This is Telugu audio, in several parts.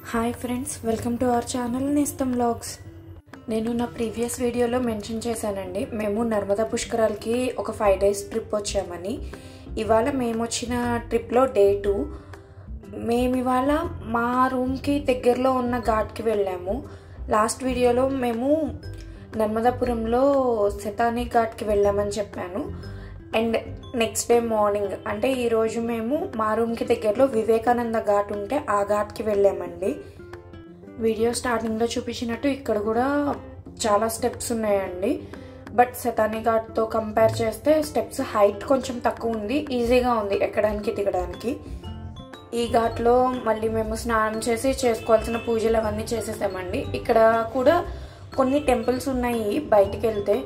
Hi friends, welcome to our channel Nestham vlogs. నేను నా ప్రీవియస్ వీడియోలో మెన్షన్ చేశానండి, మేము నర్మదా పుష్కరాలకి ఒక 5 days ట్రిప్ వచ్చామని. ఇవాళ మేము వచ్చిన ట్రిప్లో డే 2. మేము ఇవాళ మా రూమ్కి దగ్గరలో ఉన్న ఘాట్కి వెళ్ళాము. లాస్ట్ వీడియోలో మేము నర్మదాపురంలో శతాని ఘాట్కి వెళ్ళామని చెప్పాను. అండ్ నెక్స్ట్ డే మార్నింగ్ అంటే ఈరోజు మేము మా రూమ్కి దగ్గరలో వివేకానంద ఘాట్ ఉంటే ఆ ఘాట్కి వెళ్ళామండి. వీడియో స్టార్టింగ్లో చూపించినట్టు ఇక్కడ కూడా చాలా స్టెప్స్ ఉన్నాయండి. బట్ శతాని ఘాట్తో కంపేర్ చేస్తే స్టెప్స్ హైట్ కొంచెం తక్కువ ఉంది, ఈజీగా ఉంది ఎక్కడానికి దిగడానికి. ఈ ఘాట్లో మళ్ళీ మేము స్నానం చేసి చేసుకోవాల్సిన పూజలు అవన్నీ చేసేసామండి. ఇక్కడ కూడా కొన్ని టెంపుల్స్ ఉన్నాయి బయటికి వెళ్తే,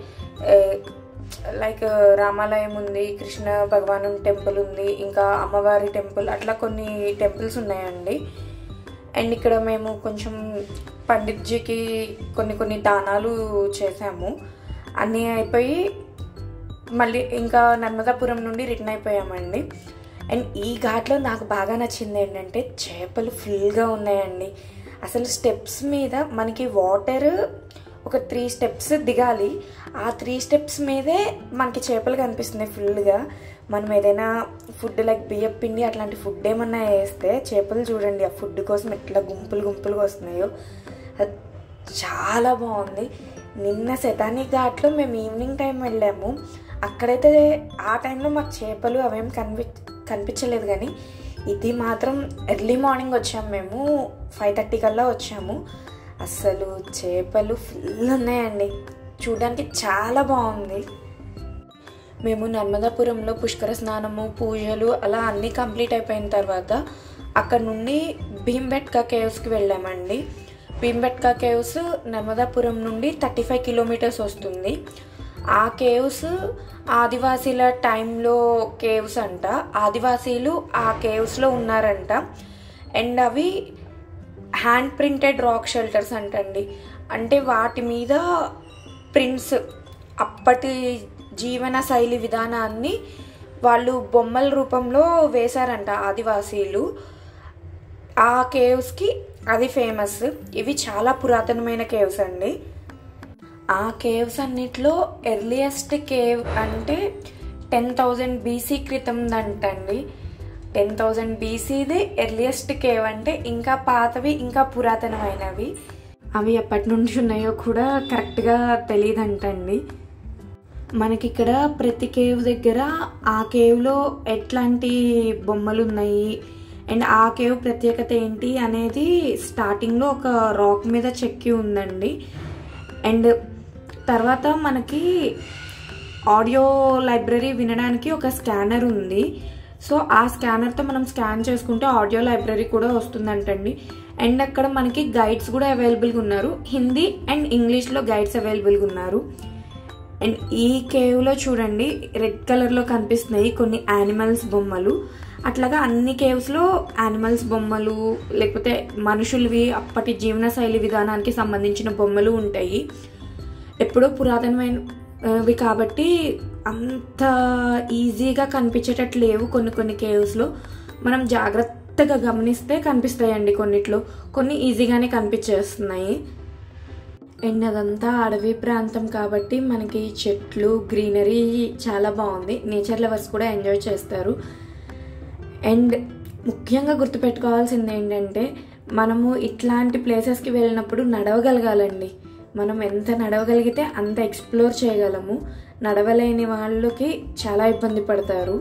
లైక్ రామాలయం ఉంది, కృష్ణ భగవాను టెంపుల్ ఉంది, ఇంకా అమ్మవారి టెంపుల్, అట్లా కొన్ని టెంపుల్స్ ఉన్నాయండి. అండ్ ఇక్కడ మేము కొంచెం పండిట్జీకి కొన్ని దానాలు చేసాము. అన్నీ అయిపోయి మళ్ళీ ఇంకా నర్మదాపురం నుండి రిటర్న్ అయిపోయామండి. అండ్ ఈ ఘాట్లో నాకు బాగా నచ్చింది ఏంటంటే చేపలు ఫుల్గా ఉన్నాయండి. అసలు స్టెప్స్ మీద మనకి వాటర్ ఒక 3 steps దిగాలి, ఆ 3 steps మీదే మనకి చేపలు కనిపిస్తున్నాయి ఫుల్గా. మనం ఏదైనా ఫుడ్ లైక్ బియ్యం పిండి అట్లాంటి ఫుడ్ ఏమన్నా వేస్తే చేపలు చూడండి ఆ ఫుడ్ కోసం ఎట్లా గుంపులుగా వస్తున్నాయో, అది చాలా బాగుంది. నిన్న శతాని ఘాట్లో మేము ఈవినింగ్ టైం వెళ్ళాము. అక్కడైతే ఆ టైంలో మాకు చేపలు అవేం కనిపించలేదు, కానీ ఇది మాత్రం ఎర్లీ మార్నింగ్ వచ్చాము. మేము 5:30 కల్లా వచ్చాము. అసలు చేపలు ఫుల్ ఉన్నాయండి, చూడడానికి చాలా బాగుంది. మేము నర్మదాపురంలో పుష్కర స్నానము పూజలు అలా అన్నీ కంప్లీట్ అయిపోయిన తర్వాత అక్కడ నుండి భీంబెట్కా కేవ్స్కి వెళ్ళామండి. భీంబెట్కా కేవ్స్ నర్మదాపురం నుండి 35 kilometers వస్తుంది. ఆ కేవ్స్ ఆదివాసీల టైంలో కేవ్స్ అంట, ఆదివాసీలు ఆ కేవ్స్లో ఉన్నారంట. అండ్ అవి హ్యాండ్ ప్రింటెడ్ రాక్ షెల్టర్స్ అంటండి. అంటే వాటి మీద ప్రింట్స్, అప్పటి జీవన శైలి విధానాన్ని వాళ్ళు బొమ్మల రూపంలో వేశారంట ఆదివాసీలు. ఆ కేవ్స్కి అది ఫేమస్. ఇవి చాలా పురాతనమైన కేవ్స్ అండి. ఆ కేవ్స్ అన్నిట్లో ఎర్లియస్ట్ కేవ్ అంటే 10,000 BC క్రితందంటండి. 10,000 BCది ఎర్లియస్ట్ కేవ్ అంటే ఇంకా పాతవి, ఇంకా పురాతనమైనవి. అవి ఎప్పటి నుంచి ఉన్నాయో కూడా కరెక్ట్గా తెలియదంటండి. మనకి ఇక్కడ ప్రతి కేవ్ దగ్గర ఆ కేవ్లో ఎట్లాంటి బొమ్మలు ఉన్నాయి అండ్ ఆ కేవ్ ప్రత్యేకత ఏంటి అనేది స్టార్టింగ్లో ఒక రాక్ మీద చెక్కి ఉందండి. అండ్ తర్వాత మనకి ఆడియో లైబ్రరీ వినడానికి ఒక స్కానర్ ఉంది. సో ఆ స్కానర్తో మనం స్కాన్ చేసుకుంటే ఆడియో లైబ్రరీ కూడా వస్తుందంటండి. అండ్ అక్కడ మనకి గైడ్స్ కూడా అవైలబుల్గా ఉన్నారు, హిందీ అండ్ ఇంగ్లీష్లో గైడ్స్ అవైలబుల్గా ఉన్నారు. అండ్ ఈ కేవ్లో చూడండి రెడ్ కలర్లో కనిపిస్తున్నాయి కొన్ని యానిమల్స్ బొమ్మలు. అట్లాగా అన్ని కేవ్స్లో యానిమల్స్ బొమ్మలు లేకపోతే మనుషులవి అప్పటి జీవన శైలి విధానానికి సంబంధించిన బొమ్మలు ఉంటాయి. ఎప్పుడో పురాతనమైనవి కాబట్టి అంత ఈజీగా కనిపించేటట్లు లేవు. కొన్ని కేవ్స్లో మనం జాగ్రత్తగా గమనిస్తే కనిపిస్తాయండి, కొన్నిట్లో కొన్ని ఈజీగానే కనిపించేస్తున్నాయి. అండ్ అదంతా అడవి ప్రాంతం కాబట్టి మనకి చెట్లు గ్రీనరీ చాలా బాగుంది, నేచర్ లవర్స్ కూడా ఎంజాయ్ చేస్తారు. అండ్ ముఖ్యంగా గుర్తుపెట్టుకోవాల్సింది ఏంటంటే మనము ఇట్లాంటి ప్లేసెస్కి వెళ్ళినప్పుడు నడవగలగాలండి. మనం ఎంత నడవగలిగితే అంత ఎక్స్ప్లోర్ చేయగలము. నడవలేని వాళ్ళకి చాలా ఇబ్బంది పడతారు.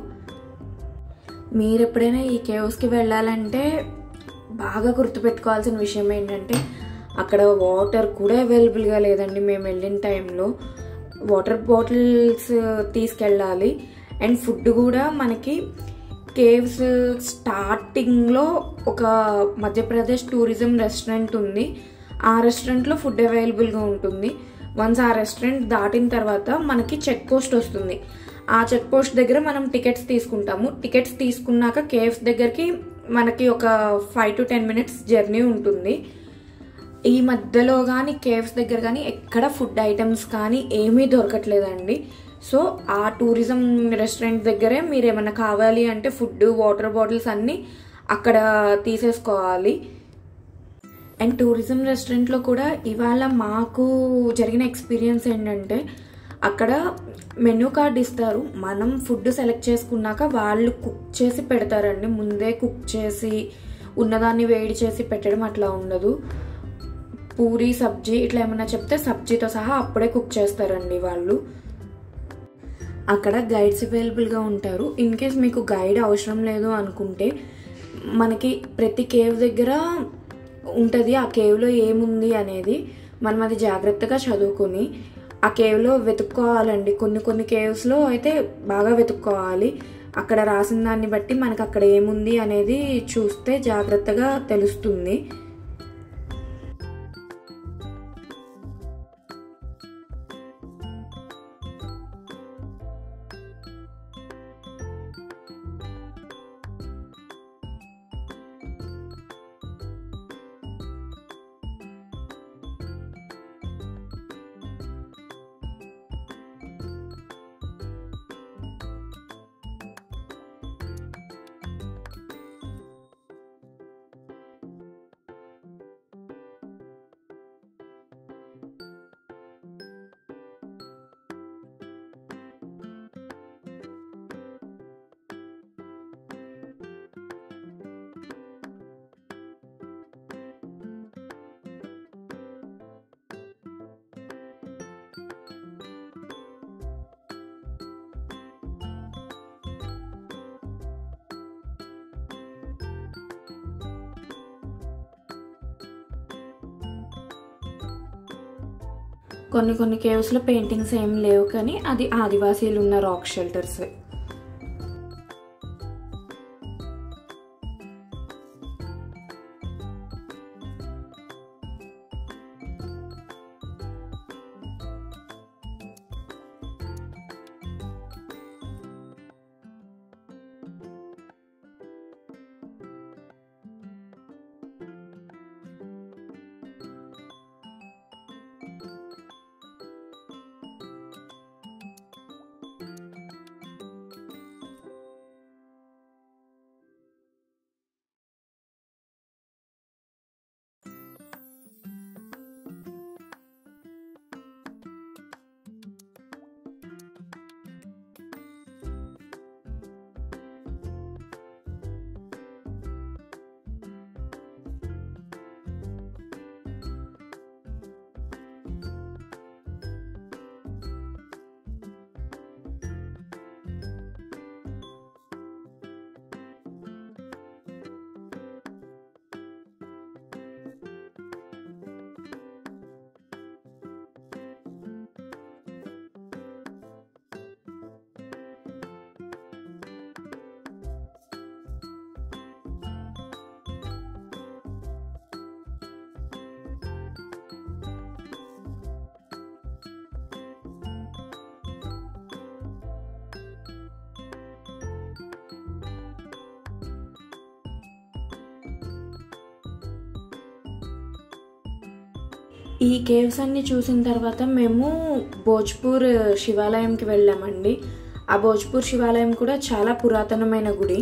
మీరు ఎప్పుడైనా ఈ కేవ్స్కి వెళ్ళాలంటే బాగా గుర్తుపెట్టుకోవాల్సిన విషయం ఏంటంటే అక్కడ వాటర్ కూడా అవైలబుల్గా లేదండి. మేము వెళ్ళిన టైంలో వాటర్ బాటిల్స్ తీసుకెళ్ళాలి. అండ్ ఫుడ్ కూడా మనకి కేవ్స్ స్టార్టింగ్లో ఒక మధ్యప్రదేశ్ టూరిజం రెస్టారెంట్ ఉంది, ఆ రెస్టారెంట్లో ఫుడ్ అవైలబుల్గా ఉంటుంది. వన్స్ ఆ రెస్టారెంట్ దాటిన తర్వాత మనకి చెక్ పోస్ట్ వస్తుంది. ఆ చెక్ పోస్ట్ దగ్గర మనం టికెట్స్ తీసుకుంటాము. టికెట్స్ తీసుకున్నాక కేవ్స్ దగ్గరికి మనకి ఒక 5 to 10 minutes జర్నీ ఉంటుంది. ఈ మధ్యలో కానీ కేవ్స్ దగ్గర కానీ ఎక్కడ ఫుడ్ ఐటమ్స్ కానీ ఏమీ దొరకట్లేదండి. సో ఆ టూరిజం రెస్టారెంట్ దగ్గరే మీరు ఏమైనా కావాలి అంటే ఫుడ్ వాటర్ బాటిల్స్ అన్నీ అక్కడ తీసేసుకోవాలి. అండ్ టూరిజం రెస్టారెంట్లో కూడా ఇవాళ మాకు జరిగిన ఎక్స్పీరియన్స్ ఏంటంటే అక్కడ మెనూ కార్డ్ ఇస్తారు, మనం ఫుడ్ సెలెక్ట్ చేసుకున్నాక వాళ్ళు కుక్ చేసి పెడతారండి. ముందే కుక్ చేసి ఉన్నదాన్ని వేడి చేసి పెట్టడం అట్లా ఉండదు. పూరి సబ్జీ ఇట్లా ఏమన్నా చెప్తే సబ్జీతో సహా అప్పుడే కుక్ చేస్తారండి వాళ్ళు. అక్కడ గైడ్స్ అవైలబుల్గా ఉంటారు. ఇన్ కేస్ మీకు గైడ్ అవసరం లేదు అనుకుంటే మనకి ప్రతి కేవ్ దగ్గర ఉంటుంది, ఆ కేవ్లో ఏముంది అనేది మనం అది జాగ్రత్తగా చదువుకొని ఆ కేవ్లో వెతుక్కోవాలండి. కొన్ని కేవ్స్లో అయితే బాగా వెతుక్కోవాలి. అక్కడ రాసిన దాన్ని బట్టి మనకు అక్కడ ఏముంది అనేది చూస్తే జాగ్రత్తగా తెలుస్తుంది. కొన్ని కేవ్స్లో పెయింటింగ్స్ ఏం లేవు, కానీ అది ఆదివాసీలు ఉన్న రాక్ షెల్టర్స్. ఈ కేవ్స్ అన్ని చూసిన తర్వాత మేము భోజ్పూర్ శివాలయంకి వెళ్ళామండి. ఆ భోజ్పూర్ శివాలయం కూడా చాలా పురాతనమైన గుడి.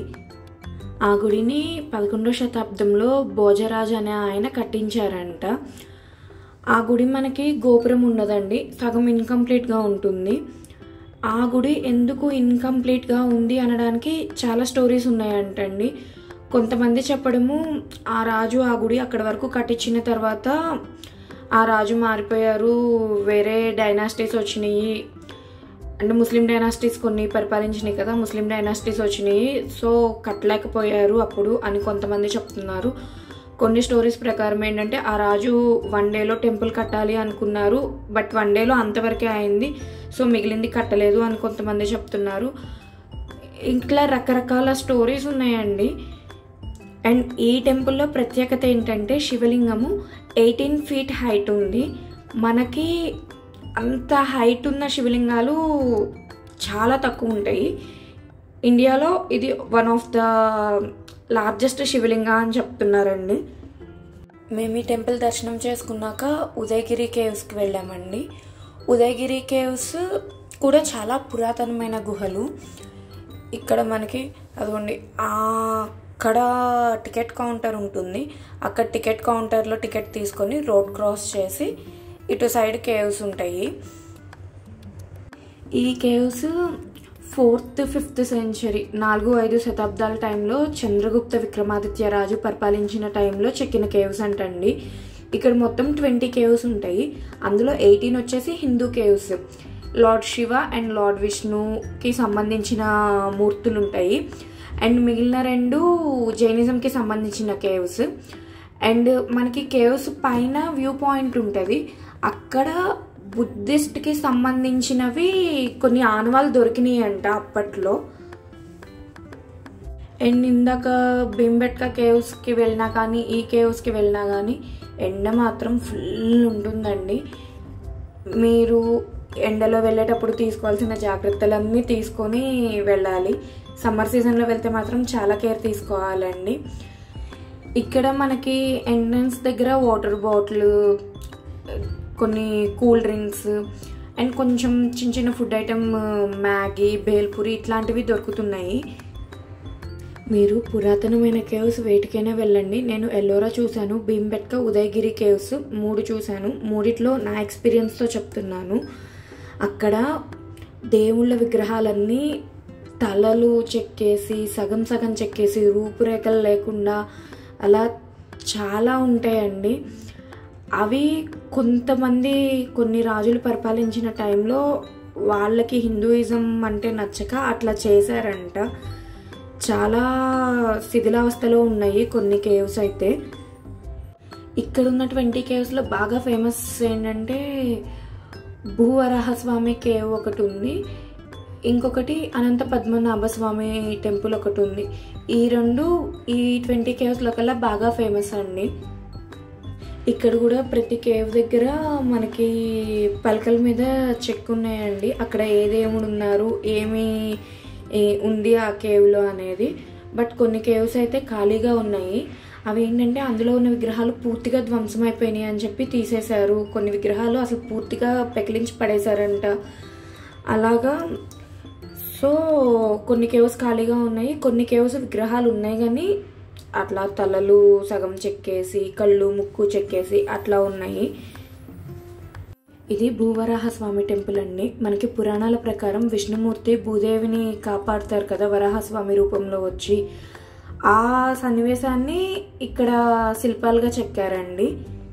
ఆ గుడిని 11వ శతాబ్దంలో భోజరాజ్ అనే ఆయన కట్టించారంట. ఆ గుడి మనకి గోపురం ఉండదండి, సగం ఇన్కంప్లీట్గా ఉంటుంది. ఆ గుడి ఎందుకు ఇన్కంప్లీట్గా ఉంది అనడానికి చాలా స్టోరీస్ ఉన్నాయంటండి. కొంతమంది చెప్పడము, ఆ రాజు ఆ గుడి అక్కడి వరకు కట్టించిన తర్వాత ఆ రాజు మారిపోయారు, వేరే డైనాసిటీస్ వచ్చినాయి, అంటే ముస్లిం డైనాసిటీస్ కొన్ని పరిపాలించినాయి కదా, ముస్లిం డైనాసిటీస్ వచ్చినాయి, సో కట్టలేకపోయారు అప్పుడు అని కొంతమంది చెప్తున్నారు. కొన్ని స్టోరీస్ ప్రకారం ఏంటంటే ఆ రాజు 1 డేలో టెంపుల్ కట్టాలి అనుకున్నారు, బట్ 1 డేలో అంతవరకే అయింది, సో మిగిలింది కట్టలేదు అని కొంతమంది చెప్తున్నారు. ఇట్లా రకరకాల స్టోరీస్ ఉన్నాయండి. అండ్ ఈ టెంపుల్లో ప్రత్యేకత ఏంటంటే శివలింగము 18 feet హైట్ ఉంది. మనకి అంత హైట్ ఉన్న శివలింగాలు చాలా తక్కువ ఉంటాయి. ఇండియాలో ఇది వన్ ఆఫ్ ద లార్జెస్ట్ శివలింగ అని చెప్తున్నారండి. మేము ఈ టెంపుల్ దర్శనం చేసుకున్నాక ఉదయగిరి కేవ్స్కి వెళ్ళామండి. ఉదయగిరి కేవ్స్ కూడా చాలా పురాతనమైన గుహలు. ఇక్కడ మనకి అదిగోండి ఆ అక్కడ టికెట్ కౌంటర్ ఉంటుంది. అక్కడ టికెట్ కౌంటర్లో టికెట్ తీసుకొని రోడ్ క్రాస్ చేసి ఇటు సైడ్ కేవ్స్ ఉంటాయి. ఈ కేవ్స్ 4th 5th సెంచరీ 4-5 శతాబ్దాల టైంలో చంద్రగుప్త విక్రమాదిత్య రాజు పరిపాలించిన టైంలో చెక్కిన కేవ్స్ అంటండి. ఇక్కడ మొత్తం 20 కేవ్స్ ఉంటాయి. అందులో 18 వచ్చేసి Hindu caves, lord Shiva and lord విష్ణుకి సంబంధించిన మూర్తులు ఉంటాయి. అండ్ మిగిలిన 2 జైనిజంకి సంబంధించిన కేవ్స్. అండ్ మనకి కేవ్స్ పైన వ్యూ పాయింట్ ఉంటుంది. అక్కడ బుద్ధిస్ట్కి సంబంధించినవి కొన్ని ఆనవాళ్ళు దొరికినాయి అంట అప్పట్లో. అండ్ ఇందాక భీంబెట్కా కేవ్స్కి వెళ్ళినా కానీ ఈ కేవ్స్కి వెళ్ళినా కానీ ఎండ మాత్రం ఫుల్ ఉంటుందండి. మీరు ఎండలో వెళ్ళేటప్పుడు తీసుకోవాల్సిన జాగ్రత్తలన్నీ తీసుకొని వెళ్ళాలి. సమ్మర్ సీజన్లో వెళ్తే మాత్రం చాలా కేర్ తీసుకోవాలండి. ఇక్కడ మనకి ఎంట్రన్స్ దగ్గర వాటర్ బాటిల్, కొన్ని కూల్ డ్రింక్స్ అండ్ కొంచెం చిన్న చిన్న ఫుడ్ ఐటమ్, మ్యాగీ, బేల్పూరి ఇట్లాంటివి దొరుకుతున్నాయి. మీరు పురాతనమైన కేవ్స్ వేటికైనా వెళ్ళండి. నేను ఎల్లోరా చూశాను, భీంబెట్కా, ఉదయగిరి కేవ్స్ 3 చూశాను. 3లో నా ఎక్స్పీరియన్స్తో చెప్తున్నాను. అక్కడ దేవుళ్ళ విగ్రహాలన్నీ తలలు చెక్కేసి సగం సగం చెక్కేసి రూపురేఖలు లేకుండా అలా చాలా ఉంటాయండి. అవి కొంతమంది కొన్ని రాజులు పరిపాలించిన టైంలో వాళ్ళకి హిందూయిజం అంటే నచ్చక అట్లా చేశారంట. చాలా శిథిలావస్థలో ఉన్నాయి కొన్ని కేవ్స్ అయితే. ఇక్కడ ఉన్న 20 కేవ్స్లో బాగా ఫేమస్ ఏంటంటే భూవరాహస్వామి కేవ్ ఒకటి ఉంది, ఇంకొకటి అనంత పద్మనాభ స్వామి టెంపుల్ ఒకటి ఉంది. ఈ 20 కేవ్స్లో కల్లా బాగా ఫేమస్ అండి. ఇక్కడ కూడా ప్రతి కేవ్ దగ్గర మనకి పలకల మీద చెక్ ఉన్నాయండి. అక్కడ ఏ దేవుడు ఉన్నారు, ఏమి ఉంది ఆ కేవ్లో అనేది. బట్ కొన్ని కేవ్స్ అయితే ఖాళీగా ఉన్నాయి. అవి ఏంటంటే అందులో ఉన్న విగ్రహాలు పూర్తిగా ధ్వంసమైపోయినాయి అని చెప్పి తీసేశారు. కొన్ని విగ్రహాలు అసలు పూర్తిగా పెకిలించి పడేశారంట. అలాగా సో కొన్ని కేవ్స్ ఖాళీగా ఉన్నాయి, కొన్ని కేవ్స్ విగ్రహాలు ఉన్నాయి కానీ అట్లా తలలు సగం చెక్కేసి కళ్ళు ముక్కు చెక్కేసి అట్లా ఉన్నాయి. ఇది భూవరాహస్వామి టెంపుల్ అండి. మనకి పురాణాల ప్రకారం విష్ణుమూర్తి భూదేవిని కాపాడుతారు కదా వరాహస్వామి రూపంలో వచ్చి. ఆ సన్నివేశాన్ని ఇక్కడ శిల్పాలుగా చెక్కారండి.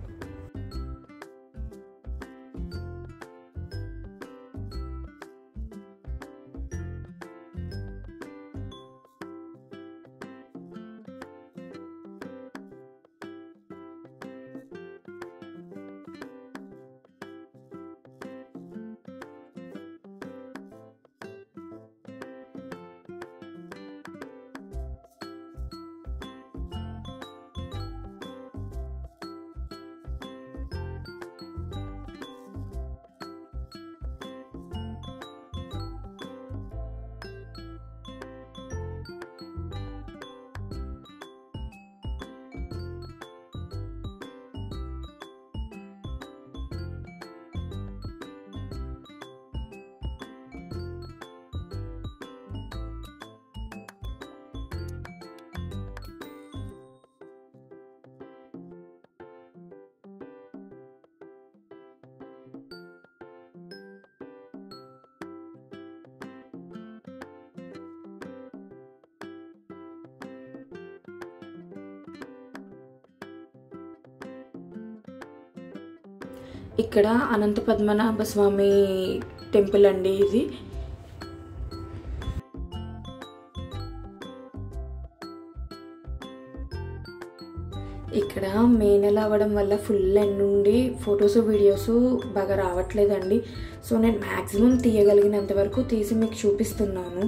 ఇక్కడ అనంత పద్మనాభ స్వామి టెంపుల్ అండి ఇది. ఇక్కడ మే నెల అవ్వడం వల్ల ఫుల్ ఎండ్ నుండి ఫొటోస్ వీడియోస్ బాగా రావట్లేదండి. సో నేను మ్యాక్సిమం తీయగలిగినంత వరకు తీసి మీకు చూపిస్తున్నాను.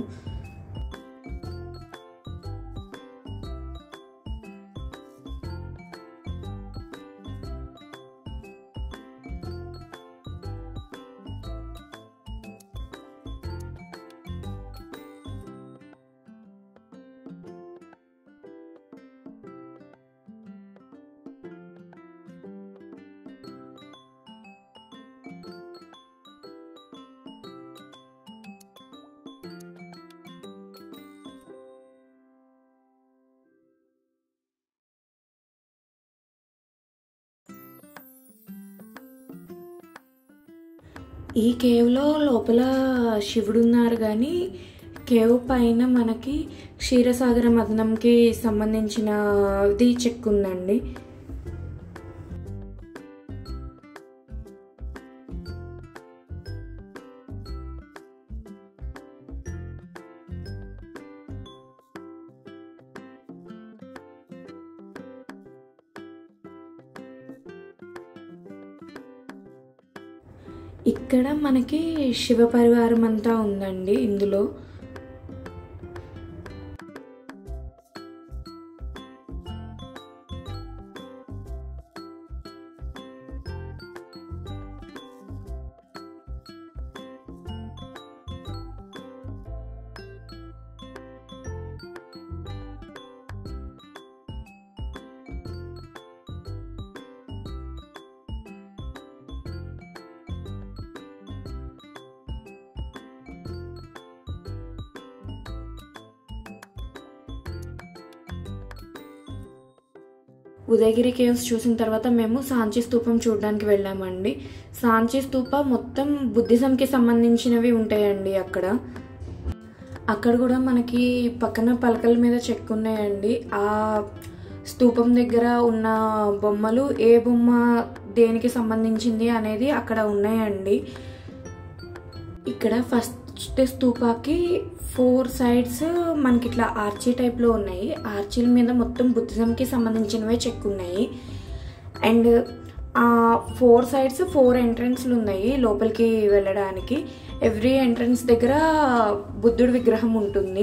ఈ కేవ్లో లోపల శివుడు ఉన్నారు, కానీ కేవ్ పైన మనకి క్షీరసాగర మథనంకి సంబంధించినది చెక్కు ఉందండి. ఇక్కడ మనకి శివ పరివారం అంతా ఉందండి ఇందులో. ఉదయగిరి కేవ్స్ చూసిన తర్వాత మేము సాంచి స్తూపం చూడడానికి వెళ్ళామండి. సాంచి స్తూప మొత్తం బుద్ధిజంకి సంబంధించినవి ఉంటాయండి. అక్కడ కూడా మనకి పక్కన పలకల మీద చెక్కున్నాయండి. ఆ స్తూపం దగ్గర ఉన్న బొమ్మలు ఏ బొమ్మ దేనికి సంబంధించింది అనేది అక్కడ ఉన్నాయండి. ఇక్కడ ఫస్ట్ స్తూపాకి 4 సైడ్స్ మనకి ఇట్లా ఆర్చీ టైప్లో ఉన్నాయి. ఆర్చీల మీద మొత్తం బుద్ధిజంకి సంబంధించినవే చెక్కున్నాయి. అండ్ 4 సైడ్స్ 4 ఎంట్రన్స్లు ఉన్నాయి లోపలికి వెళ్ళడానికి. ఎవ్రీ ఎంట్రన్స్ దగ్గర బుద్ధుడి విగ్రహం ఉంటుంది.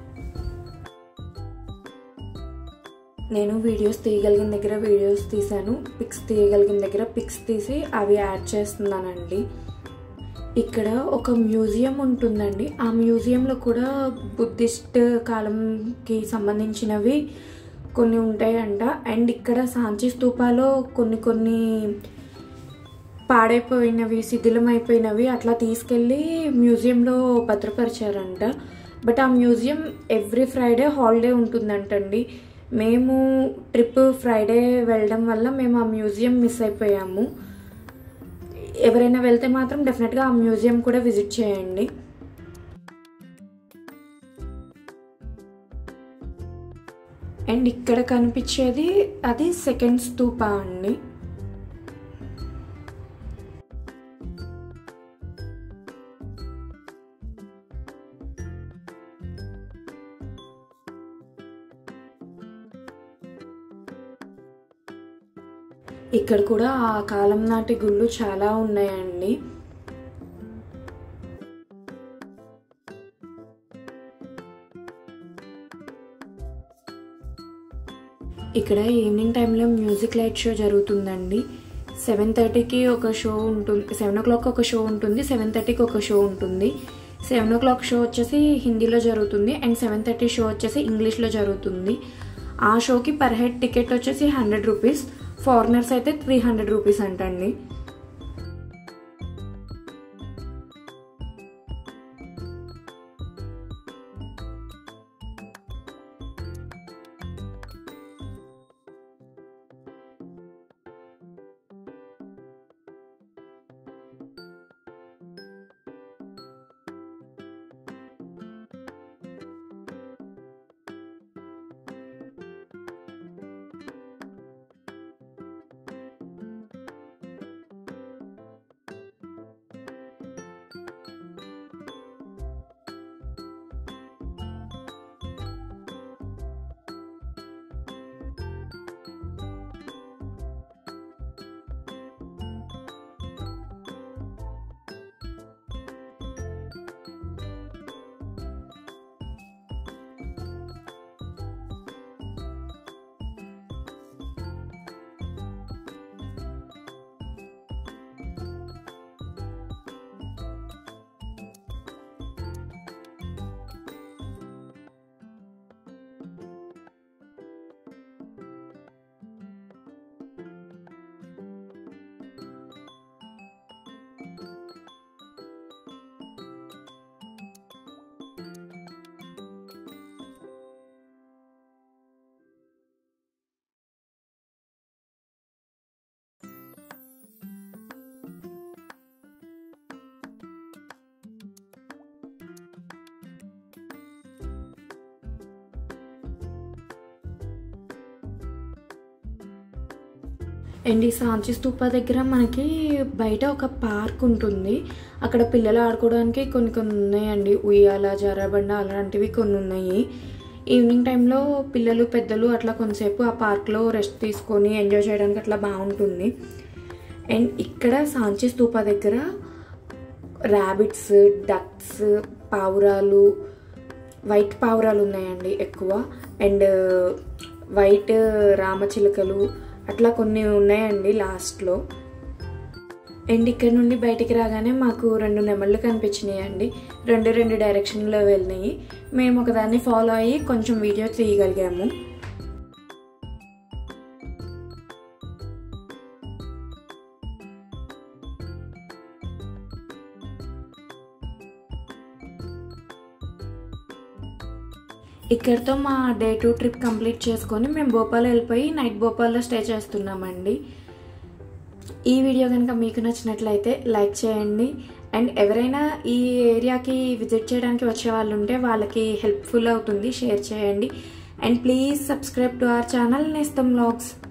నేను వీడియోస్ తీయగలిగిన దగ్గర వీడియోస్ తీసాను, పిక్స్ తీయగలిగిన దగ్గర పిక్స్ తీసి అవి యాడ్ చేస్తున్నానండి. ఇక్కడ ఒక మ్యూజియం ఉంటుందండి. ఆ మ్యూజియంలో కూడా బుద్ధిస్ట్ కాలంకి సంబంధించినవి కొన్ని ఉంటాయంట. అండ్ ఇక్కడ సాంచి స్తూపాలో కొన్ని పాడైపోయినవి, శిథిలమైపోయినవి అట్లా తీసుకెళ్ళి మ్యూజియంలో భద్రపరిచారంట. బట్ ఆ మ్యూజియం ఎవ్రీ ఫ్రైడే హాలిడే ఉంటుందంటండి. మేము ట్రిప్ ఫ్రైడే వెళ్ళడం వల్ల మేము ఆ మ్యూజియం మిస్ అయిపోయాము. ఎవరైనా వెళ్తే మాత్రం డెఫినెట్గా ఆ మ్యూజియం కూడా విజిట్ చేయండి. అండ్ ఇక్కడ కనిపించేది అది సెకండ్ స్తూప అండి. ఇక్కడ కూడా ఆ కాలం నాటి గుళ్ళు చాలా ఉన్నాయండి. ఇక్కడ ఈవినింగ్ టైంలో మ్యూజిక్ లైట్ షో జరుగుతుందండి. 7:30కి ఒక షో ఉంటుంది, 7 o'clock ఒక షో ఉంటుంది, 7:30కి ఒక షో ఉంటుంది. 7 o'clock షో వచ్చేసి హిందీలో జరుగుతుంది అండ్ 7:30 షో వచ్చేసి ఇంగ్లీష్లో జరుగుతుంది. ఆ షోకి పర్ హెడ్ టికెట్ వచ్చేసి 100 రూపీస్, ఫారినర్స్ అయితే 300 రూపీస్ అంటండి. అండ్ ఈ సాంచి స్తూప దగ్గర మనకి బయట ఒక పార్క్ ఉంటుంది. అక్కడ పిల్లలు ఆడుకోవడానికి కొన్ని ఉన్నాయండి. ఉయ్యాల, జారబండ అలాంటివి కొన్ని ఉన్నాయి. ఈవినింగ్ టైంలో పిల్లలు పెద్దలు అట్లా కొంతసేపు ఆ పార్క్లో రెస్ట్ తీసుకొని ఎంజాయ్ చేయడానికి అట్లా బాగుంటుంది. అండ్ ఇక్కడ సాంచి స్తూప దగ్గర ర్యాబిట్స్, డక్స్, పావురాలు, వైట్ పావురాలు ఉన్నాయండి ఎక్కువ. అండ్ వైట్ రామచిలుకలు అట్లా కొన్ని ఉన్నాయండి లాస్ట్లో. అండ్ ఇక్కడ నుండి బయటికి రాగానే మాకు 2 నెమళ్ళు కనిపించినాయి అండి. 2 డైరెక్షన్లో వెళ్ళినాయి. మేము ఒకదాన్ని ఫాలో అయ్యి కొంచెం వీడియో తీయగలిగాము. ఇక్కడితో మా డే 2 ట్రిప్ కంప్లీట్ చేసుకొని మేము భోపాల్ వెళ్ళిపోయి నైట్ భోపాల్లో స్టే చేస్తున్నామండి. ఈ వీడియో కనుక మీకు నచ్చినట్లయితే లైక్ చేయండి. అండ్ ఎవరైనా ఈ ఏరియాకి విజిట్ చేయడానికి వచ్చే వాళ్ళు ఉంటే వాళ్ళకి హెల్ప్ఫుల్ అవుతుంది, షేర్ చేయండి. And please subscribe to our channel Nestham vlogs.